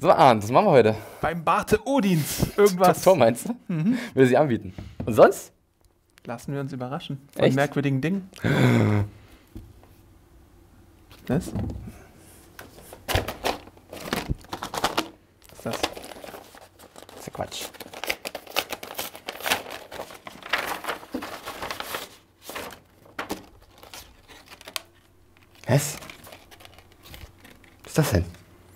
So, Arndt, was machen wir heute? Beim Barte Odins. Irgendwas. Top Tor, meinst du? Mhm. Will sie anbieten. Und sonst? Lassen wir uns überraschen. Von Echt? merkwürdigen Dingen. Was? Was ist das? Das ist ja Quatsch. Was? Was ist das denn?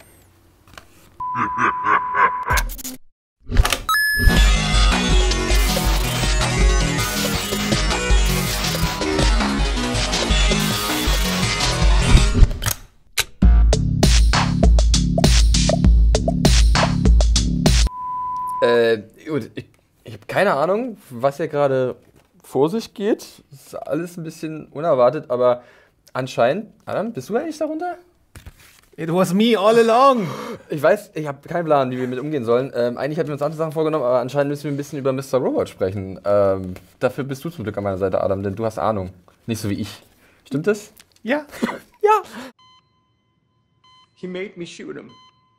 Gut, ich habe keine Ahnung, was hier gerade vor sich geht. Das ist alles ein bisschen unerwartet, aber anscheinend. Adam, bist du eigentlich darunter? It was me all along. Ich weiß, ich habe keinen Plan, wie wir mit umgehen sollen. Eigentlich hatten wir uns andere Sachen vorgenommen, aber anscheinend müssen wir ein bisschen über Mr. Robot sprechen. Dafür bist du zum Glück an meiner Seite, Adam, denn du hast Ahnung. Nicht so wie ich. Stimmt das? Ja. Ja. He made me shoot him.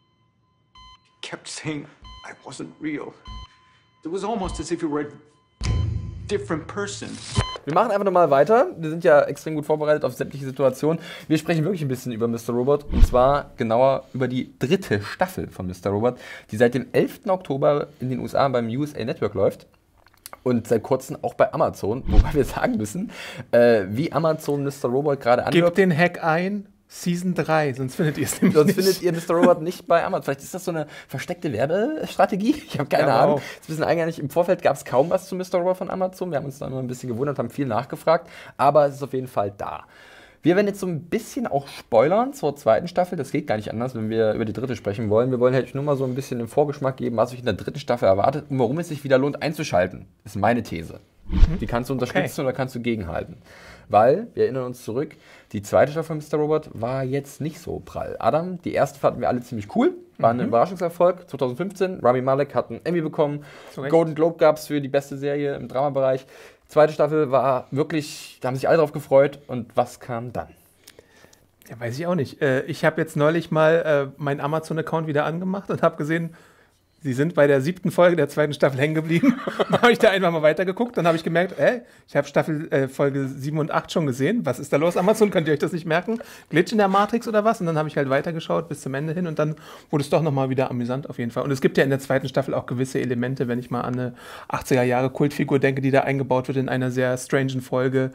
He kept saying I wasn't real. It was almost as if you were a different person. Wir machen einfach nochmal weiter. Wir sind ja extrem gut vorbereitet auf sämtliche Situationen. Wir sprechen wirklich ein bisschen über Mr. Robot. Und zwar genauer über die 3. Staffel von Mr. Robot, die seit dem 11. Oktober in den USA beim USA Network läuft. Und seit kurzem auch bei Amazon. Wobei wir sagen müssen, wie Amazon Mr. Robot gerade anwirbt. Gebt den Hack ein. Season 3, sonst findet ihr es nämlich Sonst nicht. findet ihr Mr. Robot nicht bei Amazon. Vielleicht ist das so eine versteckte Werbestrategie. Ich habe keine Ahnung. Das ist ein bisschen eigenartig. Im Vorfeld gab es kaum was zu Mr. Robot von Amazon. Wir haben uns da immer ein bisschen gewundert, haben viel nachgefragt. Aber es ist auf jeden Fall da. Wir werden jetzt so ein bisschen auch spoilern zur 2. Staffel. Das geht gar nicht anders, wenn wir über die 3. sprechen wollen. Wir wollen halt nur mal so ein bisschen den Vorgeschmack geben, was euch in der 3. Staffel erwartet und warum es sich wieder lohnt einzuschalten. Das ist meine These. Die kannst du unterstützen oder kannst du gegenhalten. Weil, wir erinnern uns zurück, die 2. Staffel von Mr. Robot war jetzt nicht so prall. Adam, die erste fanden wir alle ziemlich cool, war ein Überraschungserfolg. 2015, Rami Malek hat einen Emmy bekommen, Golden Globe gab es für die beste Serie im Dramabereich. 2. Staffel war wirklich, da haben sich alle drauf gefreut. Und was kam dann? Ja, weiß ich auch nicht. Ich habe jetzt neulich mal meinen Amazon-Account wieder angemacht und habe gesehen, sie sind bei der 7. Folge der 2. Staffel hängen geblieben. Dann habe ich da einfach mal weitergeguckt. Dann habe ich gemerkt, ich habe Folge 7 und 8 schon gesehen. Was ist da los, Amazon? Könnt ihr euch das nicht merken? Glitch in der Matrix oder was? Und dann habe ich halt weitergeschaut bis zum Ende hin. Und dann wurde es doch nochmal wieder amüsant auf jeden Fall. Und es gibt ja in der 2. Staffel auch gewisse Elemente, wenn ich mal an eine 80er-Jahre-Kultfigur denke, die da eingebaut wird in einer sehr strangen Folge,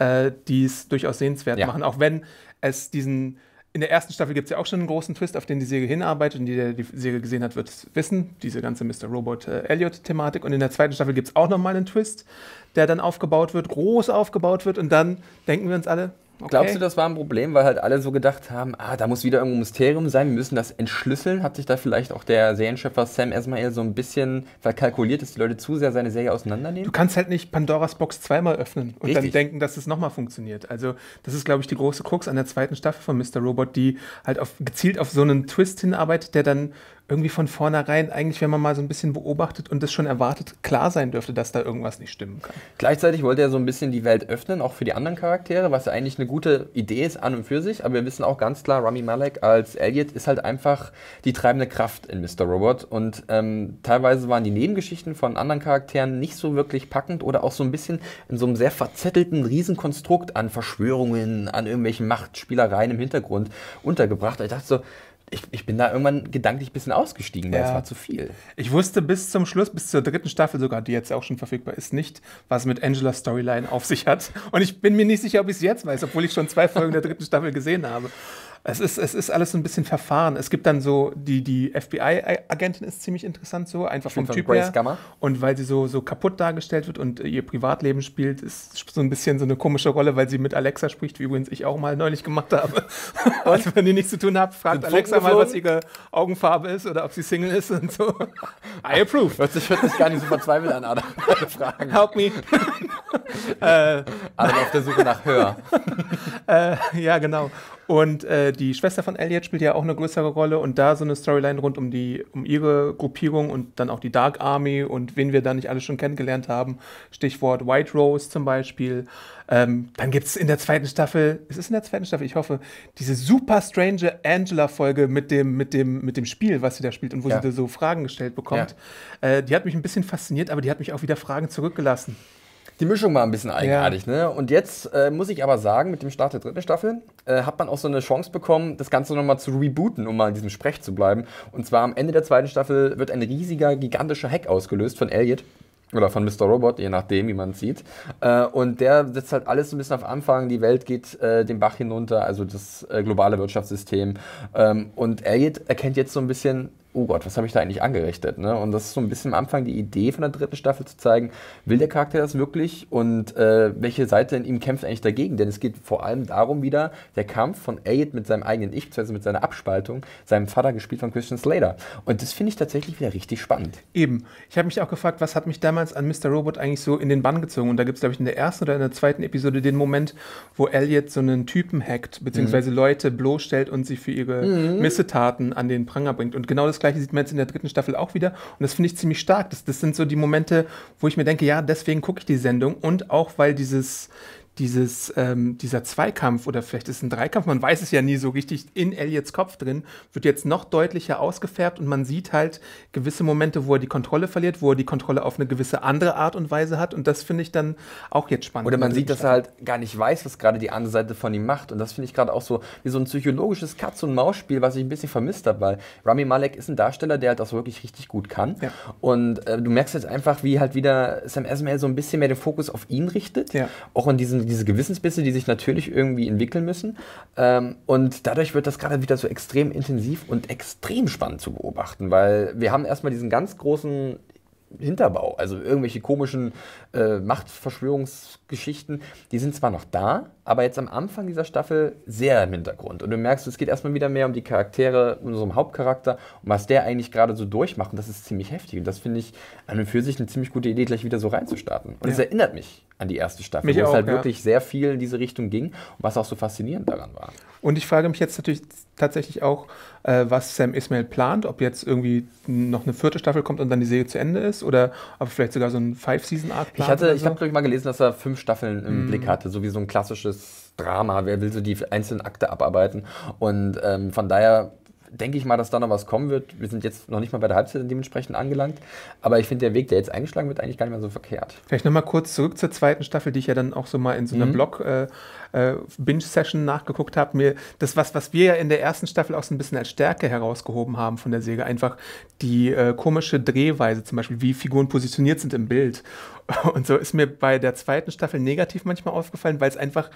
die es durchaus sehenswert machen. Auch wenn es diesen... In der 1. Staffel gibt es ja auch schon einen großen Twist, auf den die Serie hinarbeitet. Und der die Serie gesehen hat, wird es wissen. Diese ganze Mr. Robot Elliot-Thematik. Und in der 2. Staffel gibt es auch nochmal einen Twist, der dann aufgebaut wird, groß aufgebaut wird. Und dann denken wir uns alle, okay. Glaubst du, das war ein Problem, weil halt alle so gedacht haben, da muss wieder irgendwo ein Mysterium sein, wir müssen das entschlüsseln? Hat sich da vielleicht auch der Serienschöpfer Sam Esmail so ein bisschen verkalkuliert, dass die Leute zu sehr seine Serie auseinandernehmen? Du kannst halt nicht Pandoras Box zweimal öffnen und Richtig. dann denken, dass es nochmal funktioniert. Also das ist, glaube ich, die große Krux an der 2. Staffel von Mr. Robot, die halt gezielt auf so einen Twist hinarbeitet, der dann irgendwie von vornherein, eigentlich, wenn man mal so ein bisschen beobachtet und das schon erwartet, klar sein dürfte, dass da irgendwas nicht stimmen kann. Gleichzeitig wollte er so ein bisschen die Welt öffnen, auch für die anderen Charaktere, was ja eigentlich eine gute Idee ist an und für sich. Aber wir wissen auch ganz klar, Rami Malek als Elliot ist halt einfach die treibende Kraft in Mr. Robot. Und teilweise waren die Nebengeschichten von anderen Charakteren nicht so wirklich packend oder auch so ein bisschen in so einem sehr verzettelten Riesenkonstrukt an Verschwörungen, an irgendwelchen Machtspielereien im Hintergrund untergebracht. Ich dachte so, ich bin da irgendwann gedanklich ein bisschen ausgestiegen, weil es war zu viel. Ich wusste bis zum Schluss, bis zur 3. Staffel sogar, die jetzt auch schon verfügbar ist, nicht, was mit Angelas Storyline auf sich hat. Und ich bin mir nicht sicher, ob ich es jetzt weiß, obwohl ich schon 2 Folgen der 3. Staffel gesehen habe. Es ist alles so ein bisschen verfahren. Es gibt dann so, die FBI-Agentin ist ziemlich interessant so, einfach vom Typ her. Gamma. Und weil sie so kaputt dargestellt wird und ihr Privatleben spielt, ist so ein bisschen so eine komische Rolle, weil sie mit Alexa spricht, wie übrigens ich auch mal neulich gemacht habe. Also wenn ihr nichts zu tun habt, fragt Alexa mal, was ihre Augenfarbe ist oder ob sie Single ist und so. I approve. Hört sich gar nicht so verzweifelt an, Adam. Fragen. Help me. Adam auf der Suche nach Hör. Ja, genau. Und die Schwester von Elliot spielt ja auch eine größere Rolle und da so eine Storyline rund um ihre Gruppierung und dann auch die Dark Army und wen wir da nicht alle schon kennengelernt haben. Stichwort White Rose zum Beispiel. Dann gibt es in der zweiten Staffel, es ist in der zweiten Staffel, ich hoffe, diese super strange Angela-Folge mit dem Spiel, was sie da spielt und wo sie da so Fragen gestellt bekommt. Die hat mich ein bisschen fasziniert, aber die hat mich auch wieder Fragen zurückgelassen. Die Mischung war ein bisschen eigenartig, ne? Und jetzt muss ich aber sagen, mit dem Start der dritten Staffel hat man auch so eine Chance bekommen, das Ganze nochmal zu rebooten, um mal in diesem Sprech zu bleiben. Und zwar am Ende der zweiten Staffel wird ein riesiger, gigantischer Hack ausgelöst von Elliot. Oder von Mr. Robot, je nachdem, wie man es sieht. Und der setzt halt alles so ein bisschen auf Anfang. Die Welt geht den Bach hinunter, also das globale Wirtschaftssystem. Und Elliot erkennt jetzt so ein bisschen, oh Gott, was habe ich da eigentlich angerichtet? Ne? Und das ist so ein bisschen am Anfang die Idee von der dritten Staffel zu zeigen, will der Charakter das wirklich und welche Seite in ihm kämpft eigentlich dagegen? Denn es geht vor allem darum wieder, der Kampf von Elliot mit seinem eigenen Ich, beziehungsweise mit seiner Abspaltung, seinem Vater gespielt von Christian Slater. Und das finde ich tatsächlich wieder richtig spannend. Eben. Ich habe mich auch gefragt, was hat mich damals an Mr. Robot eigentlich so in den Bann gezogen? Und da gibt es, glaube ich, in der ersten oder in der zweiten Episode den Moment, wo Elliot so einen Typen hackt, beziehungsweise Leute bloßstellt und sie für ihre Missetaten an den Pranger bringt. Und genau das Gleiche sieht man jetzt in der dritten Staffel auch wieder. Und das finde ich ziemlich stark. Das sind so die Momente, wo ich mir denke, ja, deswegen gucke ich die Sendung. Und auch, weil dieser Zweikampf oder vielleicht ist es ein Dreikampf, man weiß es ja nie so richtig, in Elliots Kopf drin, wird jetzt noch deutlicher ausgefärbt und man sieht halt gewisse Momente, wo er die Kontrolle verliert, wo er die Kontrolle auf eine gewisse andere Art und Weise hat und das finde ich dann auch jetzt spannend. Oder man sieht, dass er halt gar nicht weiß, was gerade die andere Seite von ihm macht und das finde ich gerade auch so wie so ein psychologisches Katz-und-Maus-Spiel, was ich ein bisschen vermisst habe, weil Rami Malek ist ein Darsteller, der halt das wirklich richtig gut kann und du merkst jetzt einfach, wie halt wieder Sam Esmail so ein bisschen mehr den Fokus auf ihn richtet, auch in diese Gewissensbisse, die sich natürlich irgendwie entwickeln müssen. Und dadurch wird das gerade wieder so extrem intensiv und extrem spannend zu beobachten, weil wir haben erstmal diesen ganz großen Hinterbau, also irgendwelche komischen Machtverschwörungsgeschichten, die sind zwar noch da, aber jetzt am Anfang dieser Staffel sehr im Hintergrund. Und du merkst, es geht erstmal wieder mehr um die Charaktere, um unserem Hauptcharakter und was der eigentlich gerade so durchmacht. Und das ist ziemlich heftig. Und das finde ich an und für sich eine ziemlich gute Idee, gleich wieder so reinzustarten. Und es erinnert mich an die erste Staffel, wo es halt wirklich sehr viel in diese Richtung ging und was auch so faszinierend daran war. Und ich frage mich jetzt natürlich tatsächlich auch, was Sam Esmail plant, ob jetzt irgendwie noch eine vierte Staffel kommt und dann die Serie zu Ende ist oder ob vielleicht sogar so ein 5-Season-Arc plant. Ich habe, glaube ich, mal gelesen, dass er 5 Staffeln im Blick hatte, so wie so ein klassisches Drama. Wer will so die einzelnen Akte abarbeiten? Und von daher denke ich mal, dass da noch was kommen wird. Wir sind jetzt noch nicht mal bei der Halbzeit dementsprechend angelangt. Aber ich finde, der Weg, der jetzt eingeschlagen wird, eigentlich gar nicht mehr so verkehrt. Vielleicht nochmal kurz zurück zur zweiten Staffel, die ich ja dann auch so mal in so einer Binge-Session nachgeguckt habe. Das, was wir ja in der ersten Staffel auch so ein bisschen als Stärke herausgehoben haben von der Serie, einfach die komische Drehweise, zum Beispiel, wie Figuren positioniert sind im Bild. Und so ist mir bei der zweiten Staffel negativ manchmal aufgefallen, weil es einfach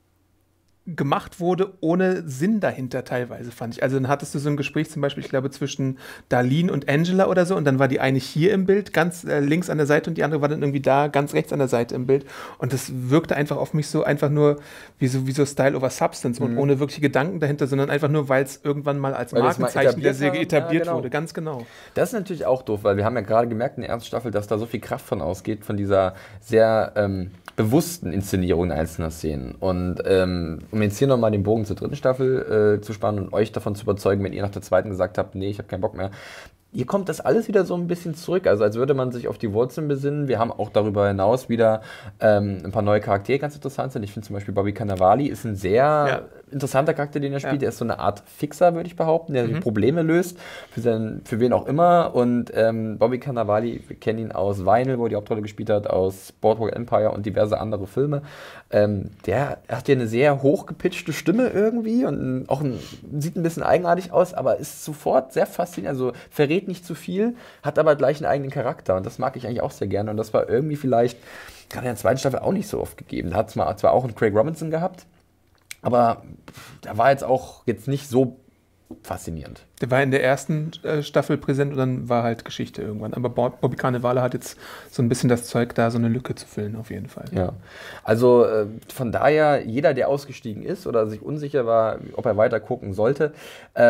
gemacht wurde, ohne Sinn dahinter teilweise, fand ich. Also dann hattest du so ein Gespräch zum Beispiel, ich glaube, zwischen Darlene und Angela oder so und dann war die eine hier im Bild, ganz links an der Seite und die andere war dann irgendwie da, ganz rechts an der Seite im Bild und das wirkte einfach auf mich so einfach nur wie so Style over Substance und ohne wirkliche Gedanken dahinter, sondern einfach nur, weil es irgendwann mal als Markenzeichen der Serie etabliert wurde, ganz genau. Das ist natürlich auch doof, weil wir haben ja gerade gemerkt in der ersten Staffel, dass da so viel Kraft von ausgeht, von dieser sehr bewussten Inszenierung einzelner Szenen und um jetzt hier nochmal den Bogen zur dritten Staffel zu spannen und euch davon zu überzeugen, wenn ihr nach der zweiten gesagt habt, nee, ich habe keinen Bock mehr. Hier kommt das alles wieder so ein bisschen zurück, also als würde man sich auf die Wurzeln besinnen. Wir haben auch darüber hinaus wieder ein paar neue Charaktere, die ganz interessant sind. Ich finde zum Beispiel Bobby Cannavale ist ein sehr interessanter Charakter, den er spielt. Er ist so eine Art Fixer, würde ich behaupten, der die Probleme löst, für wen auch immer. Und Bobby Cannavale, wir kennen ihn aus Vinyl, wo er die Hauptrolle gespielt hat, aus Boardwalk Empire und diverse andere Filme. Der hat ja eine sehr hochgepitchte Stimme irgendwie und sieht ein bisschen eigenartig aus, aber ist sofort sehr faszinierend, also verrät nicht zu viel, hat aber gleich einen eigenen Charakter und das mag ich eigentlich auch sehr gerne und das war irgendwie vielleicht gerade in der zweiten Staffel auch nicht so oft gegeben. Da hat es zwar auch einen Craig Robinson gehabt, aber der war jetzt nicht so faszinierend. Der war in der ersten Staffel präsent und dann war halt Geschichte irgendwann. Aber Bobby Cannavale hat jetzt so ein bisschen das Zeug, da so eine Lücke zu füllen, auf jeden Fall. Ja, also von daher, jeder, der ausgestiegen ist oder sich unsicher war, ob er weiter gucken sollte,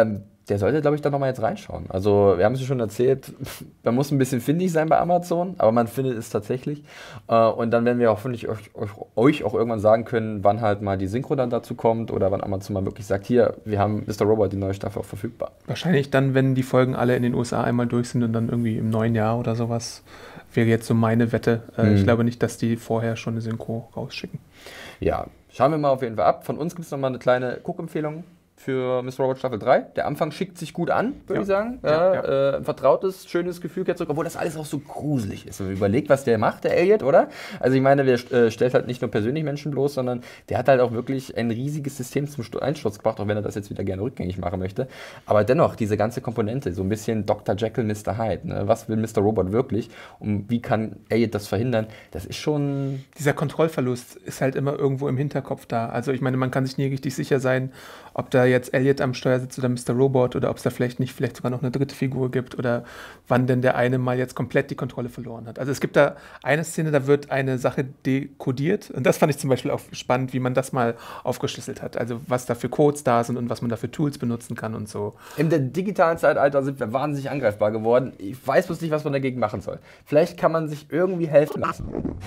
Der sollte, glaube ich, da nochmal jetzt reinschauen. Also, wir haben es ja schon erzählt, man muss ein bisschen findig sein bei Amazon, aber man findet es tatsächlich. Und dann werden wir auch, finde ich, euch auch irgendwann sagen können, wann halt mal die Synchro dann dazu kommt oder wann Amazon mal wirklich sagt, hier, wir haben Mr. Robot, die neue Staffel auch verfügbar. Wahrscheinlich dann, wenn die Folgen alle in den USA einmal durch sind und dann irgendwie im neuen Jahr oder sowas, wäre jetzt so meine Wette. Ich glaube nicht, dass die vorher schon eine Synchro rausschicken. Ja, schauen wir mal auf jeden Fall ab. Von uns gibt es nochmal eine kleine Guckempfehlung für Mr. Robot Staffel 3. Der Anfang schickt sich gut an, würde ich sagen. Ein vertrautes, schönes Gefühl jetzt zurück, obwohl das alles auch so gruselig ist. Wenn man überlegt, was der macht, der Elliot, oder? Also ich meine, der stellt halt nicht nur persönlich Menschen bloß, sondern der hat halt auch wirklich ein riesiges System zum Einsturz gebracht, auch wenn er das jetzt wieder gerne rückgängig machen möchte. Aber dennoch, diese ganze Komponente, so ein bisschen Dr. Jekyll, Mr. Hyde. Ne? Was will Mr. Robot wirklich? Und wie kann Elliot das verhindern? Das ist schon... Dieser Kontrollverlust ist halt immer irgendwo im Hinterkopf da. Also ich meine, man kann sich nie richtig sicher sein, ob da jetzt Elliot am Steuer sitzt oder Mr. Robot oder ob es da vielleicht sogar noch eine dritte Figur gibt oder wann denn der eine mal jetzt komplett die Kontrolle verloren hat. Also es gibt da eine Szene, da wird eine Sache dekodiert und das fand ich zum Beispiel auch spannend, wie man das mal aufgeschlüsselt hat. Also was da für Codes da sind und was man da für Tools benutzen kann und so. Im digitalen Zeitalter sind wir wahnsinnig angreifbar geworden. Ich weiß bloß nicht, was man dagegen machen soll. Vielleicht kann man sich irgendwie helfen lassen.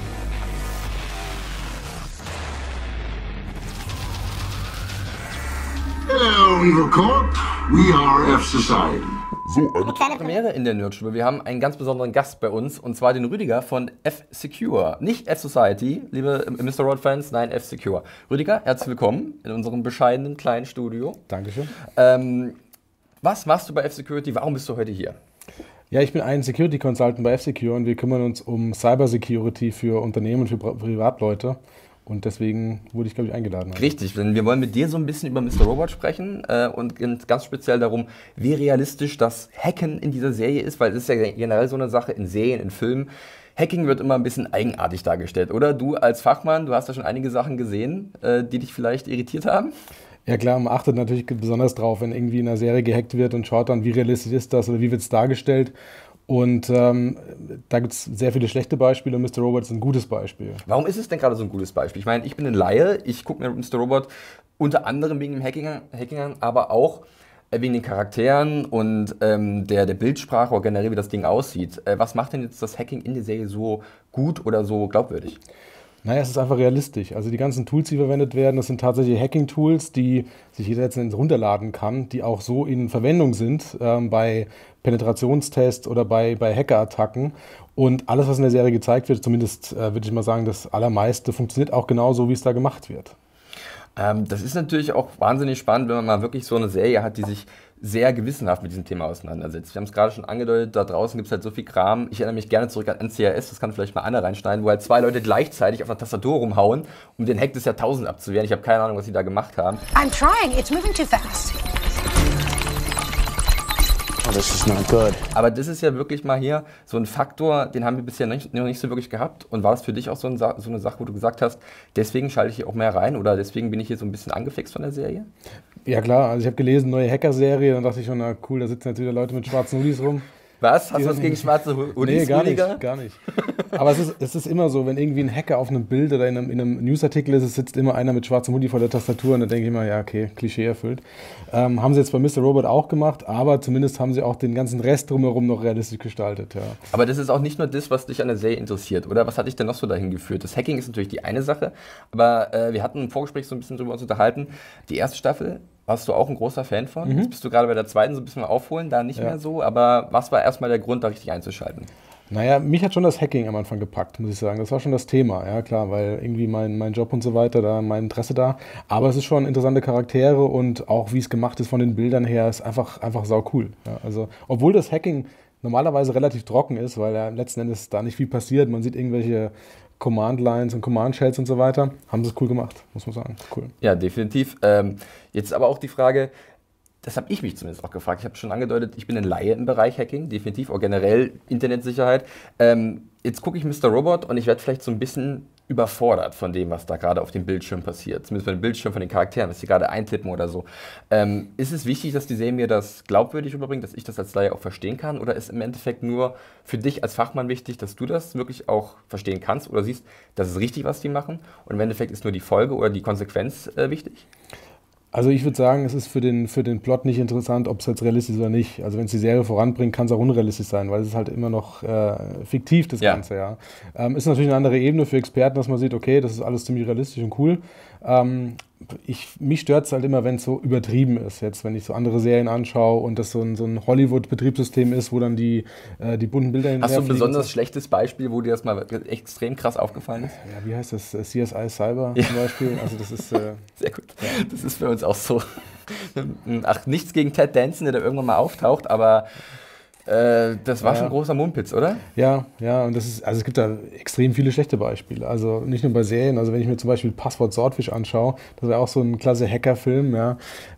Hello, Evil Corp. We are F-Society. So, eine kleine Premiere in der Nerdstube. Wir haben einen ganz besonderen Gast bei uns, und zwar den Rüdiger von F-Secure. Nicht F-Society, liebe Mr. Robot-Fans, nein, F-Secure. Rüdiger, herzlich willkommen in unserem bescheidenen kleinen Studio. Dankeschön. Was machst du bei F-Security? Warum bist du heute hier? Ja, ich bin ein Security Consultant bei F-Secure und wir kümmern uns um Cybersecurity für Unternehmen und für Privatleute. Und deswegen wurde ich, glaube ich, eingeladen. Richtig, denn wir wollen mit dir so ein bisschen über Mr. Robot sprechen und ganz speziell darum, wie realistisch das Hacken in dieser Serie ist, weil es ist ja generell so eine Sache in Serien, in Filmen. Hacking wird immer ein bisschen eigenartig dargestellt, oder? Du als Fachmann, du hast ja schon einige Sachen gesehen, die dich vielleicht irritiert haben. Ja klar, man achtet natürlich besonders drauf, wenn irgendwie in einer Serie gehackt wird und schaut dann, wie realistisch ist das oder wie wird es dargestellt. Und da gibt es sehr viele schlechte Beispiele und Mr. Robot ist ein gutes Beispiel. Warum ist es denn gerade so ein gutes Beispiel? Ich meine, ich bin ein Laie, ich gucke mir Mr. Robot unter anderem wegen dem Hacking an, aber auch wegen den Charakteren und der Bildsprache oder generell, wie das Ding aussieht. Was macht denn jetzt das Hacking in der Serie so gut oder so glaubwürdig? Naja, es ist einfach realistisch. Also die ganzen Tools, die verwendet werden, das sind tatsächlich Hacking-Tools, die sich jeder jetzt runterladen kann, die auch so in Verwendung sind bei Penetrationstests oder bei Hacker-Attacken. Und alles, was in der Serie gezeigt wird, zumindest würde ich mal sagen, das Allermeiste funktioniert auch genauso, wie es da gemacht wird. Das ist natürlich auch wahnsinnig spannend, wenn man mal wirklich so eine Serie hat, die sich sehr gewissenhaft mit diesem Thema auseinandersetzt. Wir haben es gerade schon angedeutet, da draußen gibt es halt so viel Kram. Ich erinnere mich gerne zurück an NCIS, das kann vielleicht mal Anna reinschneiden, wo halt zwei Leute gleichzeitig auf einer Tastatur rumhauen, um den Hack des Jahrtausends abzuwehren. Ich habe keine Ahnung, was sie da gemacht haben. I'm trying. It's moving too fast. Oh, this is not good. Aber das ist ja wirklich mal hier so ein Faktor, den haben wir bisher noch nicht so wirklich gehabt. Und war das für dich auch so eine Sache, wo du gesagt hast, deswegen schalte ich hier auch mehr rein oder deswegen bin ich hier so ein bisschen angefixt von der Serie? Ja klar, also ich habe gelesen, neue Hacker-Serie, dann dachte ich schon, na cool, da sitzen jetzt wieder Leute mit schwarzen Hoodies rum. Was? Hast du was gegen schwarze Hoodies? Nee, gar nicht. Aber es ist immer so, wenn irgendwie ein Hacker auf einem Bild oder in einem Newsartikel ist, es sitzt immer einer mit schwarzem Hoodie vor der Tastatur und dann denke ich immer, ja okay, Klischee erfüllt. Haben sie jetzt bei Mr. Robot auch gemacht, aber zumindest haben sie auch den ganzen Rest drumherum noch realistisch gestaltet. Ja. Aber das ist auch nicht nur das, was dich an der Serie interessiert, oder? Was hat dich denn noch so dahin geführt? Das Hacking ist natürlich die eine Sache, aber wir hatten im Vorgespräch so ein bisschen drüber uns unterhalten. Die erste Staffel, warst du auch ein großer Fan von? Jetzt bist du gerade bei der zweiten so ein bisschen aufholen, da nicht mehr so, aber was war erstmal der Grund, da richtig einzuschalten? Naja, mich hat schon das Hacking am Anfang gepackt, muss ich sagen. Das war schon das Thema, ja klar, weil irgendwie mein Job und so weiter, da mein Interesse da. Aber es ist schon interessante Charaktere und auch wie es gemacht ist von den Bildern her, ist einfach sau cool. Ja, also, obwohl das Hacking normalerweise relativ trocken ist, weil ja letzten Endes da nicht viel passiert, man sieht irgendwelche Command-Lines und Command-Shells und so weiter, haben sie es cool gemacht, muss man sagen. Cool. Ja, definitiv. Jetzt aber auch die Frage, das habe ich mich zumindest auch gefragt. Ich habe schon angedeutet, ich bin ein Laie im Bereich Hacking, definitiv, auch generell Internetsicherheit. Jetzt gucke ich Mr. Robot und ich werde vielleicht so ein bisschen überfordert von dem, was da gerade auf dem Bildschirm passiert. Zumindest von dem Bildschirm, von den Charakteren, was sie gerade eintippen oder so. Ist es wichtig, dass die Serie mir das glaubwürdig überbringt, dass ich das als Laie auch verstehen kann? Oder ist im Endeffekt nur für dich als Fachmann wichtig, dass du das wirklich auch verstehen kannst oder siehst, das ist richtig, was die machen? Und im Endeffekt ist nur die Folge oder die Konsequenz wichtig? Also ich würde sagen, es ist für den Plot nicht interessant, ob es jetzt realistisch ist oder nicht. Also wenn es die Serie voranbringt, kann es auch unrealistisch sein, weil es ist halt immer noch fiktiv, das Ganze, ja. Ist natürlich eine andere Ebene für Experten, dass man sieht, okay, das ist alles ziemlich realistisch und cool. Mich stört es halt immer, wenn es so übertrieben ist. Jetzt, wenn ich so andere Serien anschaue und das so ein Hollywood-Betriebssystem ist, wo dann die bunten Bilder Hast du ein besonders schlechtes Beispiel, wo dir das mal extrem krass aufgefallen ist? Ja, wie heißt das? CSI Cyber zum Beispiel. Also das ist sehr gut. Ja. Das ist für uns auch so. Ach, nichts gegen Ted Danson, der da irgendwann mal auftaucht, aber das war schon ein großer Mumpitz, oder? Ja, und es gibt da extrem viele schlechte Beispiele. Also nicht nur bei Serien, also wenn ich mir zum Beispiel Passwort Swordfish anschaue, das war auch so ein klasse Hackerfilm, ja,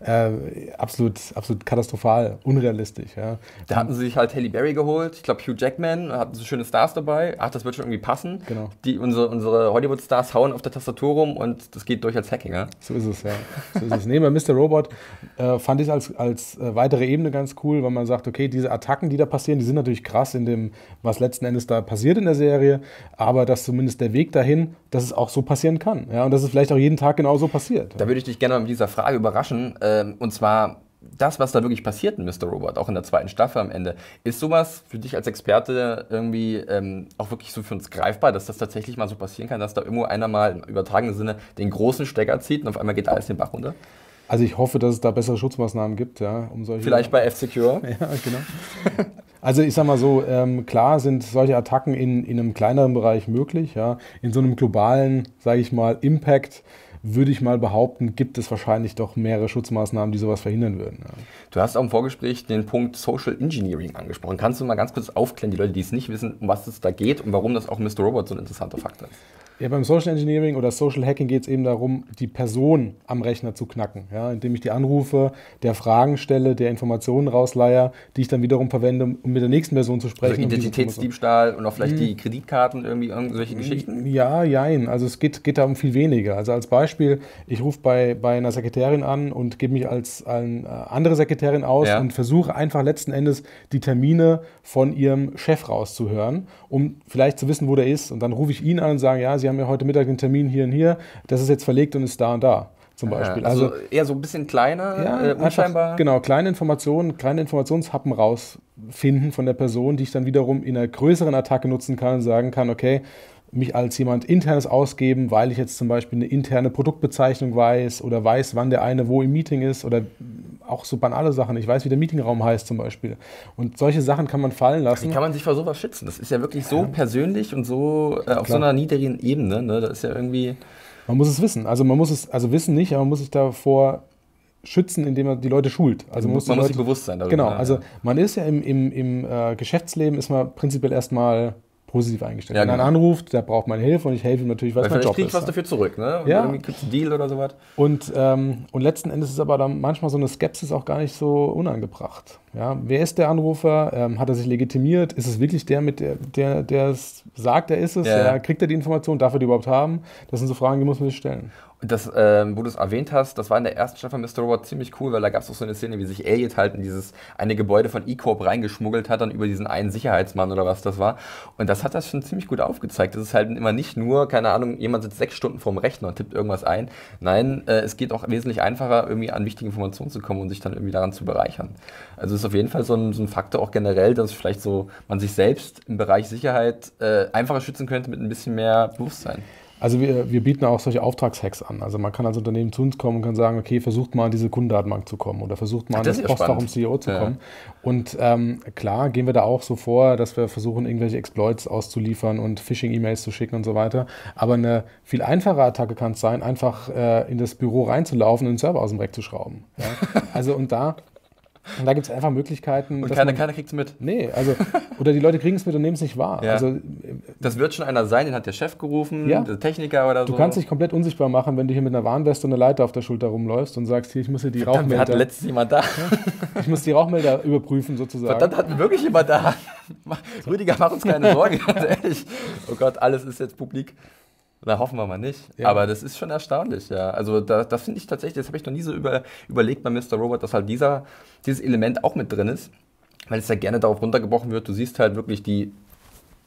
absolut katastrophal, unrealistisch. Ja. Da hatten sie sich halt Halle Berry geholt, ich glaube Hugh Jackman, hatten so schöne Stars dabei. Ach, das wird schon irgendwie passen. Genau. Unsere Hollywood-Stars hauen auf der Tastatur rum und das geht durch als Hacking, ja? So ist es, ja. Nee, bei Mr. Robot fand ich es als weitere Ebene ganz cool, weil man sagt, okay, diese Attacken, die da passieren, die sind natürlich krass in dem, was letzten Endes da passiert in der Serie, aber dass zumindest der Weg dahin, dass es auch so passieren kann. Ja, und dass es vielleicht auch jeden Tag genauso passiert. Da würde ich dich gerne mal mit dieser Frage überraschen, und zwar das, was da wirklich passiert in Mr. Robot, auch in der 2. Staffel am Ende. Ist sowas für dich als Experte irgendwie auch wirklich so für uns greifbar, dass das tatsächlich mal so passieren kann, dass da irgendwo einer mal im übertragenen Sinne den großen Stecker zieht und auf einmal geht alles den Bach runter? Also ich hoffe, dass es da bessere Schutzmaßnahmen gibt, ja, um solche. Vielleicht bei F-Secure. Ja, genau. Also ich sag mal so, klar sind solche Attacken in einem kleineren Bereich möglich, ja. In so einem globalen, sage ich mal, Impact würde ich mal behaupten, gibt es wahrscheinlich doch mehrere Schutzmaßnahmen, die sowas verhindern würden. Ja. Du hast auch im Vorgespräch den Punkt Social Engineering angesprochen. Kannst du mal ganz kurz aufklären, die Leute, die es nicht wissen, um was es da geht und warum das auch Mr. Robot so ein interessanter Faktor ist? Ja, beim Social Engineering oder Social Hacking geht es eben darum, die Person am Rechner zu knacken, ja, indem ich die anrufe, der Fragen stelle, der Informationen rausleihe, die ich dann wiederum verwende, um mit der nächsten Person zu sprechen. Also Identitätsdiebstahl und auch vielleicht die Kreditkarten, irgendwie irgendwelche Geschichten? Ja, jein. Also es geht da um viel weniger. Also als Beispiel, ich rufe bei einer Sekretärin an und gebe mich als eine andere Sekretärin aus und versuche einfach letzten Endes die Termine von ihrem Chef rauszuhören, um vielleicht zu wissen, wo der ist. Und dann rufe ich ihn an und sage, ja, Sie haben ja heute Mittag den Termin hier und hier, das ist jetzt verlegt und ist da und da zum Beispiel. Also eher so ein bisschen kleiner, unscheinbar? Einfach, genau, kleine Informationshappen rausfinden von der Person, die ich dann wiederum in einer größeren Attacke nutzen kann und sagen kann, okay, mich als jemand internes ausgeben, weil ich jetzt zum Beispiel eine interne Produktbezeichnung weiß oder weiß, wann der eine wo im Meeting ist oder auch so banale Sachen. Ich weiß, wie der Meetingraum heißt zum Beispiel. Und solche Sachen kann man fallen lassen. Wie kann man sich vor sowas schützen? Das ist ja wirklich so persönlich und so auf so einer niedrigen Ebene. Ne? Das ist ja irgendwie... Man muss es wissen. Also man muss es, wissen nicht, aber man muss sich davor schützen, indem man die Leute schult. Also man muss sich bewusst sein darüber. Genau, also man ist ja im Geschäftsleben ist man prinzipiell erstmal positiv eingestellt. Wenn einer anruft, der braucht meine Hilfe und ich helfe ihm natürlich, was mein Job ist. Vielleicht kriegst du was dafür zurück, ne? Und irgendwie kriegst du einen Deal oder sowas. Und letzten Endes ist aber dann manchmal so eine Skepsis auch gar nicht so unangebracht. Ja? Wer ist der Anrufer? Hat er sich legitimiert? Ist es wirklich der, der es sagt, er ist es? Ja. Kriegt er die Information? Darf er die überhaupt haben? Das sind so Fragen, die muss man sich stellen. Das, wo du es erwähnt hast, das war in der ersten Staffel Mr. Robot ziemlich cool, weil da gab es auch so eine Szene, wie sich Elliot halt in dieses eine Gebäude von E-Corp reingeschmuggelt hat, dann über diesen einen Sicherheitsmann oder was das war. Und das hat das schon ziemlich gut aufgezeigt. Das ist halt immer nicht nur, keine Ahnung, jemand sitzt 6 Stunden vorm Rechner und tippt irgendwas ein. Nein, es geht auch wesentlich einfacher, irgendwie an wichtige Informationen zu kommen und sich dann irgendwie daran zu bereichern. Also es ist auf jeden Fall so ein Faktor auch generell, dass vielleicht so man sich selbst im Bereich Sicherheit einfacher schützen könnte mit ein bisschen mehr Bewusstsein. Also wir bieten auch solche Auftragshacks an. Also man kann als Unternehmen zu uns kommen und kann sagen, okay, versucht mal an diese Kundendatenbank zu kommen oder versucht mal an das Postfach vom CEO zu kommen. Und klar gehen wir da auch so vor, dass wir versuchen, irgendwelche Exploits auszuliefern und Phishing-E-Mails zu schicken und so weiter. Aber eine viel einfache Attacke kann es sein, einfach in das Büro reinzulaufen und den Server aus dem Rack zu schrauben. Ja? Also und da gibt es einfach Möglichkeiten. Und keiner kriegt es mit. Nee, also, oder die Leute kriegen es mit und nehmen es nicht wahr. Ja. Also, das wird schon einer sein, den hat der Chef gerufen, der Techniker oder so. Du kannst dich komplett unsichtbar machen, wenn du hier mit einer Warnweste und einer Leiter auf der Schulter rumläufst und sagst, hier, ich muss hier die Rauchmelder... Hat letztens jemand da? Ich muss die Rauchmelder überprüfen, sozusagen. Verdammt, hat wirklich jemand da? Rüdiger, mach uns keine Sorgen, ganz ehrlich. Oh Gott, alles ist jetzt publik. Na, hoffen wir mal nicht. Ja. Aber das ist schon erstaunlich, ja. Also das finde ich tatsächlich, das habe ich noch nie so überlegt bei Mr. Robot, dass halt dieses Element auch mit drin ist, weil es ja gerne darauf runtergebrochen wird. Du siehst halt wirklich die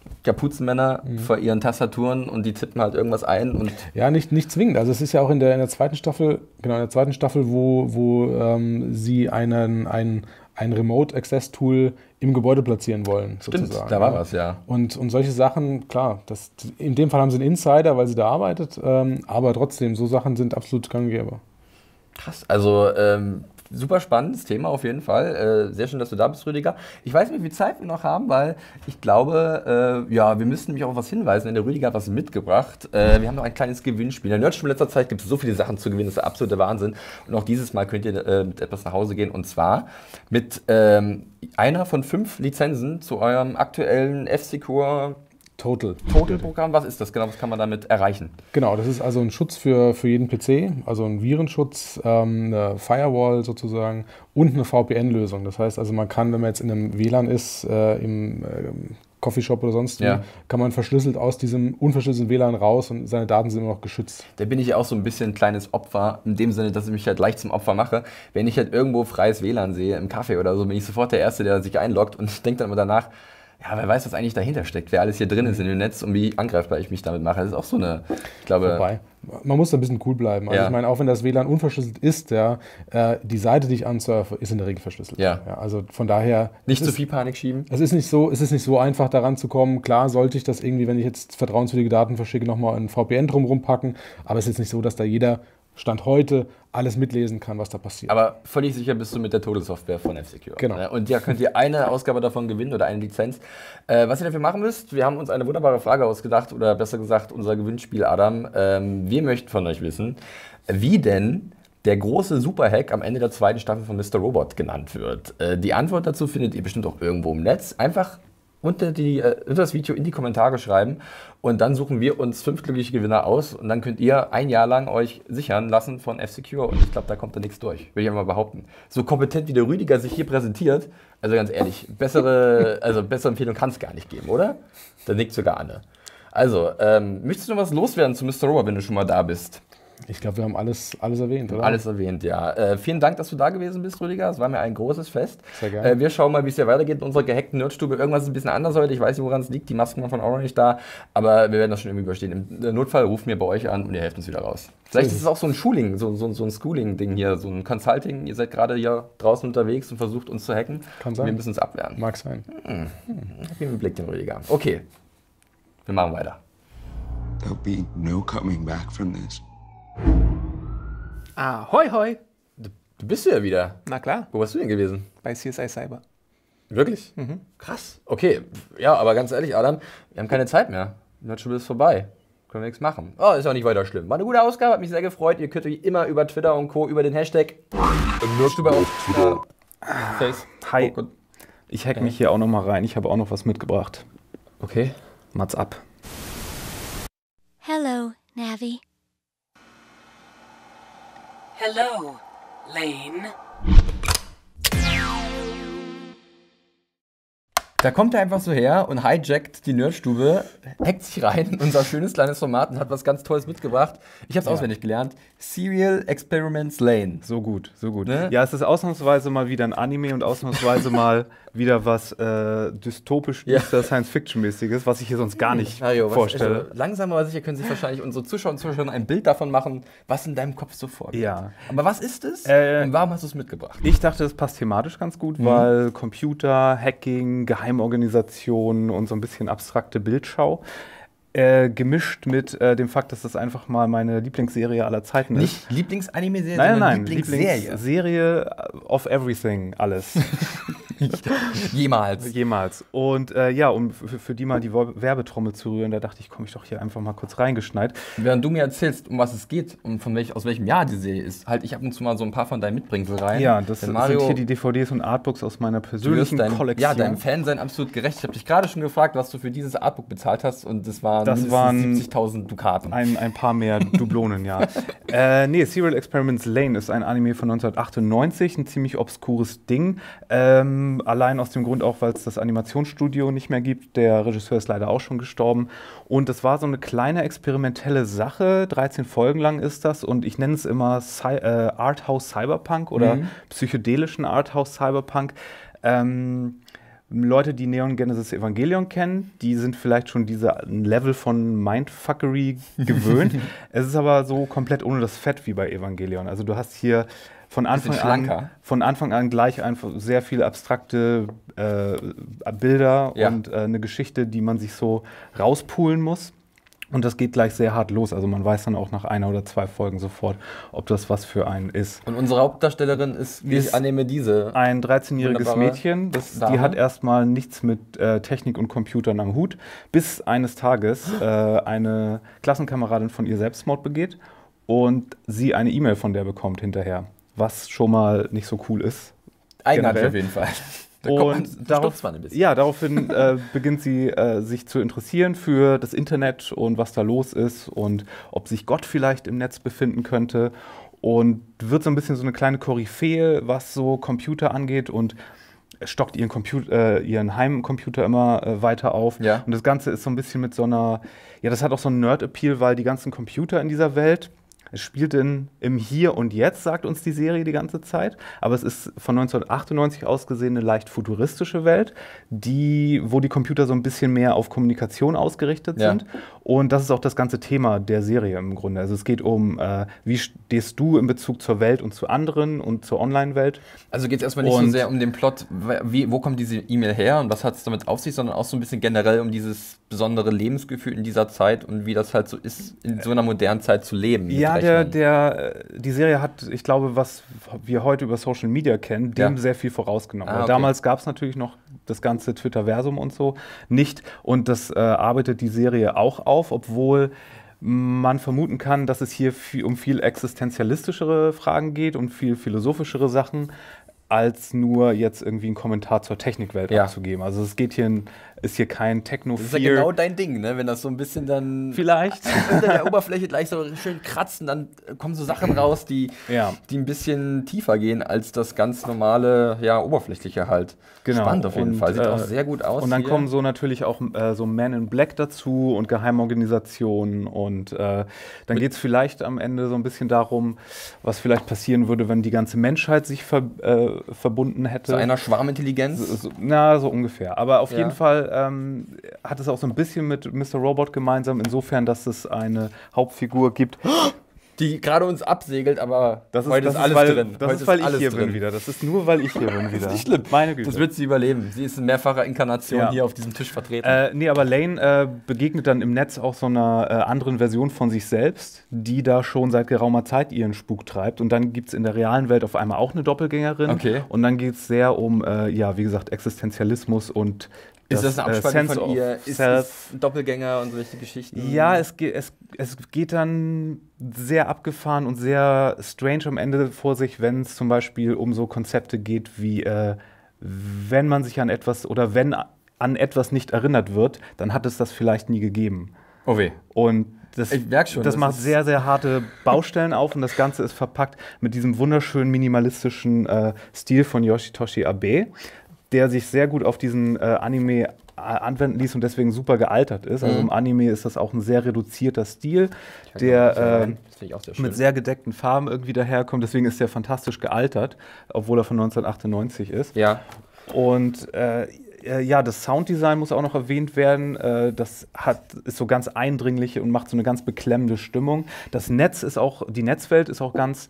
Kapuzenmänner vor ihren Tastaturen und die tippen halt irgendwas ein. Und ja, nicht zwingend. Also es ist ja auch in der zweiten Staffel, wo sie ein Remote-Access-Tool im Gebäude platzieren wollen, sozusagen. Stimmt, da war was, ja. Und solche Sachen, klar, in dem Fall haben sie einen Insider, weil sie da arbeitet, aber trotzdem, so Sachen sind absolut gang und gäbe. Krass, also super spannendes Thema auf jeden Fall. Sehr schön, dass du da bist, Rüdiger. Ich weiß nicht, wie viel Zeit wir noch haben, weil ich glaube, wir müssen nämlich auch auf was hinweisen, denn der Rüdiger hat was mitgebracht. Wir haben noch ein kleines Gewinnspiel. In der Nerdstube in letzter Zeit gibt es so viele Sachen zu gewinnen, das ist der absolute Wahnsinn. Und auch dieses Mal könnt ihr mit etwas nach Hause gehen, und zwar mit einer von 5 Lizenzen zu eurem aktuellen F-Secure Total-Programm. Was ist das genau? Was kann man damit erreichen? Genau, das ist also ein Schutz für jeden PC, also ein Virenschutz, eine Firewall sozusagen und eine VPN-Lösung. Das heißt also, man kann, wenn man jetzt in einem WLAN ist, im Coffeeshop oder sonst wie, kann man verschlüsselt aus diesem unverschlüsselten WLAN raus und seine Daten sind immer noch geschützt. Da bin ich auch so ein bisschen ein kleines Opfer, in dem Sinne, dass ich mich halt leicht zum Opfer mache. Wenn ich halt irgendwo freies WLAN sehe, im Café oder so, bin ich sofort der Erste, der sich einloggt, und ich denke dann immer danach, ja, wer weiß, was eigentlich dahinter steckt, wer alles hier drin ist in dem Netz und wie angreifbar ich mich damit mache. Das ist auch so eine, ich glaube... Wobei, man muss da ein bisschen cool bleiben. Also ich meine, auch wenn das WLAN unverschlüsselt ist, die Seite, die ich ansurfe, ist in der Regel verschlüsselt. Ja. Also von daher... Nicht zu viel Panik schieben. Es ist nicht so einfach, daran zu kommen. Klar sollte ich das irgendwie, wenn ich jetzt vertrauenswürdige Daten verschicke, nochmal ein VPN drumherum packen, aber es ist jetzt nicht so, dass da jeder Stand heute alles mitlesen kann, was da passiert. Aber völlig sicher bist du mit der Total-Software von F-Secure. Genau. Und ja, könnt ihr eine Ausgabe davon gewinnen oder eine Lizenz. Was ihr dafür machen müsst, wir haben uns eine wunderbare Frage ausgedacht, oder besser gesagt unser Gewinnspiel, Adam. Wir möchten von euch wissen, wie denn der große Superhack am Ende der 2. Staffel von Mr. Robot genannt wird. Die Antwort dazu findet ihr bestimmt auch irgendwo im Netz. Einfach unter das Video in die Kommentare schreiben, und dann suchen wir uns 5 glückliche Gewinner aus, und dann könnt ihr ein Jahr lang euch sichern lassen von F-Secure, und ich glaube, da kommt da nichts durch, will ich einmal behaupten. So kompetent wie der Rüdiger sich hier präsentiert, also ganz ehrlich, bessere Empfehlung kann es gar nicht geben, oder? Da nickt sogar Anne. Also, möchtest du noch was loswerden zu Mr. Robot, wenn du schon mal da bist? Ich glaube, wir haben alles erwähnt, oder? Alles erwähnt, ja. Vielen Dank, dass du da gewesen bist, Rüdiger. Es war mir ein großes Fest. Sehr gerne. Wir schauen mal, wie es hier weitergeht in unserer gehackten Nerdstube. Irgendwas ist ein bisschen anders heute. Ich weiß nicht, woran es liegt. Die Masken waren von Orange nicht da. Aber wir werden das schon irgendwie überstehen. Im Notfall rufen wir bei euch an und ihr helft uns wieder raus. Vielleicht ist es auch so ein Schooling, so ein Schooling-Ding hier, so ein Consulting. Ihr seid gerade hier draußen unterwegs und versucht uns zu hacken. Kann sein. Wir müssen es abwehren. Mag sein. Geben wir Blick den Rüdiger. Okay, wir machen weiter. There'll be no coming back from this. Ahoi, hoi. Du bist ja wieder. Na klar, Wo warst du denn gewesen? bei CSI Cyber. Wirklich? Krass. Okay, ja, aber ganz ehrlich, Adam, wir haben keine Zeit mehr. Die Nerdstube ist vorbei. Können wir nichts machen. Oh, ist auch nicht weiter schlimm. War eine gute Ausgabe, hat mich sehr gefreut. Ihr könnt euch immer über Twitter und Co. über den Hashtag Nerdstube auf Face. Hi. Ich hack mich hier auch noch mal rein. Ich habe auch noch was mitgebracht. Okay. Mats ab. Hello, Navi. Hello, Lane. Da kommt er einfach so her und hijackt die Nerdstube, hackt sich rein in unser schönes kleines Format und hat was ganz Tolles mitgebracht. Ich habe es auswendig gelernt. Serial Experiments Lane. So gut, so gut. Ne? Ja, es ist ausnahmsweise mal wieder ein Anime und ausnahmsweise mal wieder was dystopisch düster Science-Fiction-mäßiges, was ich hier sonst gar nicht vorstelle. Also, langsam aber sicher können sich wahrscheinlich unsere Zuschauer und Zuschauer ein Bild davon machen, was in deinem Kopf so vorgeht. Ja. Aber was ist es und warum hast du es mitgebracht? Ich dachte, es passt thematisch ganz gut, weil Computer, Hacking, Geheimorganisationen und so ein bisschen abstrakte Bildschau. Gemischt mit dem Fakt, dass das einfach mal meine Lieblingsserie aller Zeiten ist. Nicht Lieblingsanime-Serie, Nein, Lieblingsserie. Lieblingsserie of everything, alles. Jemals. Und ja, um für die mal die Werbetrommel zu rühren, da dachte ich, komme ich doch hier einfach mal kurz reingeschneit. Während du mir erzählst, um was es geht und aus welchem Jahr die Serie ist, halt ich ab und zu mal so ein paar von deinen Mitbringsel rein. Ja, das sind Mario, hier die DVDs und Artbooks aus meiner persönlichen Kollektion. Ja, deinem Fan sein absolut gerecht. Ich habe dich gerade schon gefragt, was du für dieses Artbook bezahlt hast, und das waren 70.000 Dukaten. Ein paar mehr Dublonen, ja. Serial Experiments Lane ist ein Anime von 1998, ein ziemlich obskures Ding. Allein aus dem Grund auch, weil es das Animationsstudio nicht mehr gibt. Der Regisseur ist leider auch schon gestorben. Und das war so eine kleine experimentelle Sache. 13 Folgen lang ist das. Und ich nenne es immer Arthouse Cyberpunk oder psychedelischen Arthouse Cyberpunk. Leute, die Neon Genesis Evangelion kennen, die sind vielleicht schon diese Level von Mindfuckery gewöhnt. Es ist aber so komplett ohne das Fett wie bei Evangelion. Also du hast hier von Anfang an gleich einfach sehr viele abstrakte Bilder und eine Geschichte, die man sich so rauspulen muss. Und das geht gleich sehr hart los. Also man weiß dann auch nach 1 oder 2 Folgen sofort, ob das was für einen ist. Und unsere Hauptdarstellerin ist, wie ich annehme, diese. Ein 13-jähriges Mädchen. Die hat erstmal nichts mit Technik und Computern am Hut, bis eines Tages eine Klassenkameradin von ihr Selbstmord begeht und sie eine E-Mail von der bekommt hinterher. Was schon mal nicht so cool ist. Eigenartig auf jeden Fall. Und daraufhin beginnt sie sich zu interessieren für das Internet und was da los ist und ob sich Gott vielleicht im Netz befinden könnte und wird so ein bisschen so eine kleine Koryphäe, was so Computer angeht und stockt ihren Heimcomputer immer weiter auf. Ja. Und das Ganze ist so ein bisschen mit so einer, das hat auch so einen Nerd-Appeal, weil die ganzen Computer in dieser Welt, es spielt im Hier und Jetzt, sagt uns die Serie die ganze Zeit. Aber es ist von 1998 aus gesehen eine leicht futuristische Welt, wo die Computer so ein bisschen mehr auf Kommunikation ausgerichtet sind. Und das ist auch das ganze Thema der Serie im Grunde. Also es geht um, wie stehst du in Bezug zur Welt und zu anderen und zur Online-Welt. Also geht es erstmal nicht so sehr um den Plot, wo kommt diese E-Mail her und was hat es damit auf sich, sondern auch so ein bisschen generell um dieses besondere Lebensgefühl in dieser Zeit und wie das halt so ist, in so einer modernen Zeit zu leben. Ja, die Serie hat, ich glaube, was wir heute über Social Media kennen, dem sehr viel vorausgenommen. Okay. Damals gab es natürlich noch das ganze Twitterversum und so nicht. Und das arbeitet die Serie auch auf, obwohl man vermuten kann, dass es hier um viel existenzialistischere Fragen geht und viel philosophischere Sachen, als nur jetzt irgendwie einen Kommentar zur Technikwelt abzugeben. Also es geht ist hier kein Techno-Fear. Das ist ja genau dein Ding, ne? Wenn das so ein bisschen dann vielleicht unter der Oberfläche gleich so schön kratzen, dann kommen so Sachen raus, die ein bisschen tiefer gehen als das ganz normale, oberflächliche halt. Genau. Spannend auf jeden Fall. Sieht auch sehr gut aus. Und dann kommen so natürlich auch so Men in Black dazu und Geheimorganisationen und dann geht es vielleicht am Ende so ein bisschen darum, was vielleicht passieren würde, wenn die ganze Menschheit sich verbunden hätte. Zu einer Schwarmintelligenz? So ungefähr. Aber auf jeden Fall hat es auch so ein bisschen mit Mr. Robot gemeinsam, insofern, dass es eine Hauptfigur gibt, die gerade uns absegelt, aber heute ist alles drin. Das ist, weil ich hier bin wieder. Das ist nur, weil ich hier bin wieder. Das ist nicht schlimm. Meine Güte. Das wird sie überleben. Sie ist in mehrfacher Inkarnation hier auf diesem Tisch vertreten. Aber Lane begegnet dann im Netz auch so einer anderen Version von sich selbst, die da schon seit geraumer Zeit ihren Spuk treibt. Und dann gibt es in der realen Welt auf einmal auch eine Doppelgängerin. Okay. Und dann geht es sehr um, wie gesagt, Existenzialismus und ist das eine Abspannung von ihr? Ist es ein Doppelgänger und solche Geschichten? Ja, es geht dann sehr abgefahren und sehr strange am Ende vor sich, wenn es zum Beispiel um so Konzepte geht wie, wenn man sich an etwas oder wenn an etwas nicht erinnert wird, dann hat es das vielleicht nie gegeben. Oh weh. Und das macht sehr, sehr harte Baustellen auf und das Ganze ist verpackt mit diesem wunderschönen minimalistischen Stil von Yoshitoshi Abe, der sich sehr gut auf diesen Anime anwenden ließ und deswegen super gealtert ist. Also im Anime ist das auch ein sehr reduzierter Stil, der mit sehr gedeckten Farben irgendwie daherkommt. Deswegen ist der fantastisch gealtert, obwohl er von 1998 ist. Ja. Und das Sounddesign muss auch noch erwähnt werden. Das ist so ganz eindringlich und macht so eine ganz beklemmende Stimmung. Die Netzwelt ist auch ganz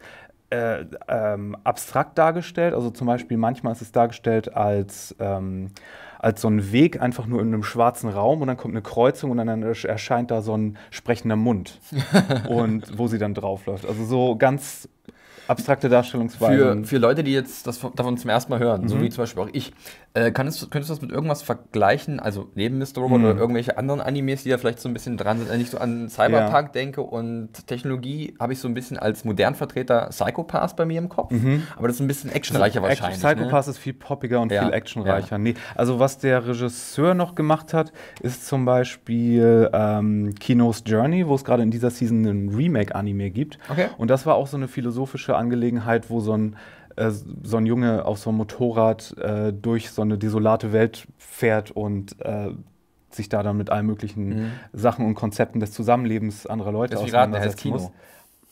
abstrakt dargestellt. Also zum Beispiel manchmal ist es dargestellt als so ein Weg einfach nur in einem schwarzen Raum und dann kommt eine Kreuzung und dann erscheint da so ein sprechender Mund und wo sie dann draufläuft. Also so ganz abstrakte Darstellungsweisen. Für Leute, die jetzt davon zum ersten Mal hören, so wie zum Beispiel auch ich, könntest du das mit irgendwas vergleichen, also neben Mr. Robot oder irgendwelche anderen Animes, die da vielleicht so ein bisschen dran sind, wenn ich so an Cyberpunk denke und Technologie, habe ich so ein bisschen als Modernvertreter Psycho-Pass bei mir im Kopf, aber das ist ein bisschen actionreicher wahrscheinlich. Psycho-Pass ist viel poppiger und viel actionreicher. Ja. Nee, also was der Regisseur noch gemacht hat, ist zum Beispiel Kino's Journey, wo es gerade in dieser Season einen Remake-Anime gibt. Okay. Und das war auch so eine philosophische Angelegenheit, wo so ein Junge auf so einem Motorrad durch so eine desolate Welt fährt und sich da dann mit allen möglichen Sachen und Konzepten des Zusammenlebens anderer Leute auseinandersetzen muss.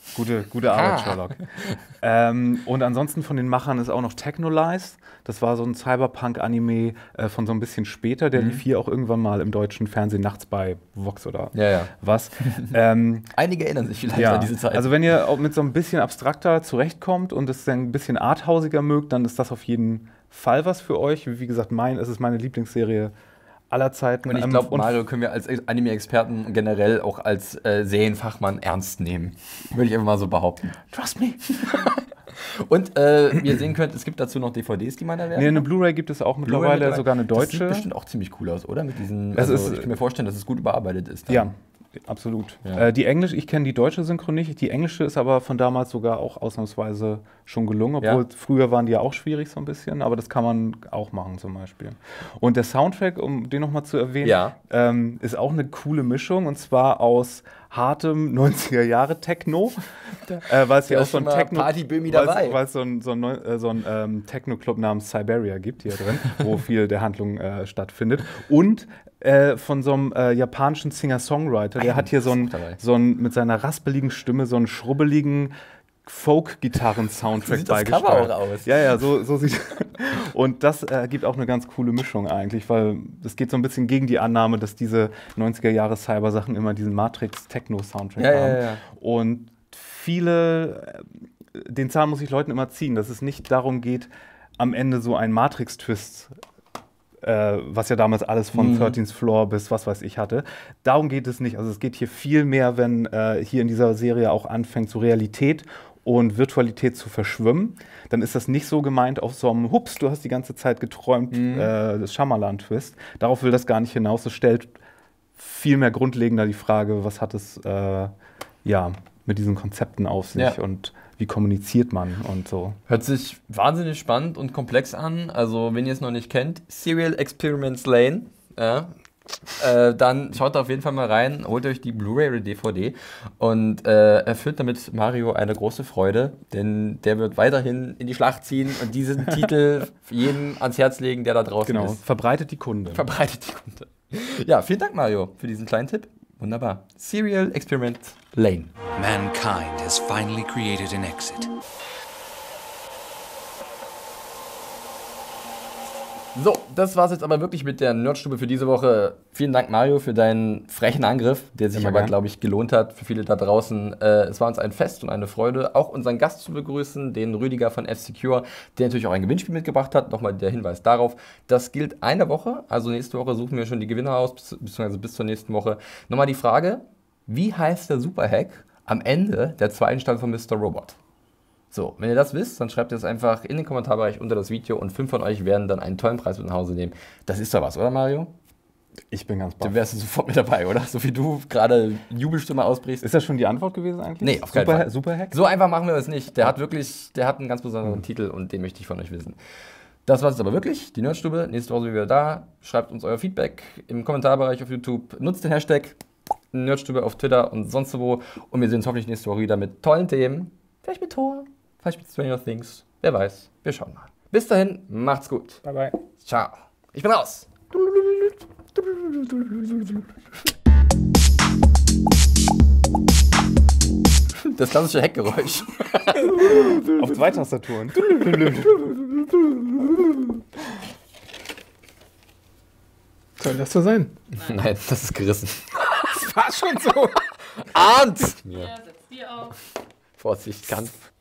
Gute Arbeit, Sherlock. Und ansonsten von den Machern ist auch noch Technolize. Das war so ein Cyberpunk-Anime von so ein bisschen später. Der lief hier auch irgendwann mal im deutschen Fernsehen nachts bei Vox oder was. Einige erinnern sich vielleicht an diese Zeit. Also wenn ihr auch mit so ein bisschen abstrakter zurechtkommt und es dann ein bisschen arthausiger mögt, dann ist das auf jeden Fall was für euch. Wie gesagt, es ist meine Lieblingsserie aller Zeiten. Und ich glaube, Mario können wir als Anime-Experten generell auch als Serienfachmann ernst nehmen. Würde ich einfach mal so behaupten. Trust me. Und wie ihr sehen könnt, es gibt dazu noch DVDs, die man erwerben kann. Eine Blu-ray gibt es auch mittlerweile, sogar eine deutsche. Das sieht bestimmt auch ziemlich cool aus, oder? Mit diesen, ich kann mir vorstellen, dass es gut überarbeitet ist. Dann. Ja, absolut. Ja. Ich kenne die deutsche Synchron nicht. Die englische ist aber von damals sogar auch ausnahmsweise schon gelungen. Obwohl früher waren die ja auch schwierig so ein bisschen. Aber das kann man auch machen zum Beispiel. Und der Soundtrack, um den nochmal zu erwähnen, ist auch eine coole Mischung. Und zwar aus hartem 90er-Jahre-Techno. Weil es ja auch so ein Party-Bömi dabei. Weil es so ein Techno-Club namens Siberia gibt hier drin, wo viel der Handlung stattfindet. Und von so einem japanischen Singer-Songwriter, der hat hier mit seiner raspeligen Stimme so einen schrubbeligen Folk-Gitarren-Soundtrack beigesteuert. So sieht das Cover auch aus. Ja, so sieht und das gibt auch eine ganz coole Mischung eigentlich, weil es geht so ein bisschen gegen die Annahme, dass diese 90er-Jahre-Cyber-Sachen immer diesen Matrix-Techno-Soundtrack haben. Ja. Und den Zahn muss ich Leuten immer ziehen, dass es nicht darum geht, am Ende so ein Matrix-Twist was ja damals alles von 13th Floor bis was weiß ich hatte. Darum geht es nicht. Also es geht hier viel mehr, wenn hier in dieser Serie auch anfängt, so Realität und Virtualität zu verschwimmen. Dann ist das nicht so gemeint auf so einem Hups, du hast die ganze Zeit geträumt, das Shyamalan-Twist. Darauf will das gar nicht hinaus. Es stellt viel mehr grundlegender die Frage, was hat es mit diesen Konzepten auf sich und wie kommuniziert man und so. Hört sich wahnsinnig spannend und komplex an. Also, wenn ihr es noch nicht kennt, Serial Experiments Lane, dann schaut da auf jeden Fall mal rein, holt euch die Blu-ray oder DVD und erfüllt damit Mario eine große Freude, denn der wird weiterhin in die Schlacht ziehen und diesen Titel jedem ans Herz legen, der da draußen ist. Verbreitet die Kunde. Ja, vielen Dank, Mario, für diesen kleinen Tipp. Wunderbar. Serial Experiment Lane. Mankind has finally created an exit. So, das war's jetzt aber wirklich mit der Nerdstube für diese Woche. Vielen Dank, Mario, für deinen frechen Angriff, der sich aber, glaube ich, gelohnt hat für viele da draußen. Es war uns ein Fest und eine Freude, auch unseren Gast zu begrüßen, den Rüdiger von F-Secure, der natürlich auch ein Gewinnspiel mitgebracht hat. Nochmal der Hinweis darauf. Das gilt eine Woche, also nächste Woche suchen wir schon die Gewinner aus, beziehungsweise bis zur nächsten Woche. Nochmal die Frage, wie heißt der Superhack am Ende der zweiten Staffel von Mr. Robot? So, wenn ihr das wisst, dann schreibt ihr es einfach in den Kommentarbereich unter das Video und 5 von euch werden dann einen tollen Preis mit nach Hause nehmen. Das ist doch was, oder Mario? Ich bin ganz baff. Du wärst sofort mit dabei, oder? So wie du gerade Jubelstimme ausbrichst. Ist das schon die Antwort gewesen eigentlich? Nee, auf keinen Fall. Superhack? So einfach machen wir das nicht. Der hat einen ganz besonderen Titel und den möchte ich von euch wissen. Das war es aber wirklich, die Nerdstube. Nächste Woche sind wir wieder da. Schreibt uns euer Feedback im Kommentarbereich auf YouTube. Nutzt den Hashtag Nerdstube auf Twitter und sonst wo. Und wir sehen uns hoffentlich nächste Woche wieder mit tollen Themen. Vielleicht mit Thor. Vielleicht mit Stranger Things. Wer weiß. Wir schauen mal. Bis dahin, macht's gut. Bye, bye. Ciao. Ich bin raus. Das klassische Heckgeräusch. Auf 2 Tastaturen. Soll das so sein? Nein, das ist gerissen. Das war schon so. Arndt! Ja, setz die auf. Vorsicht, Kampf.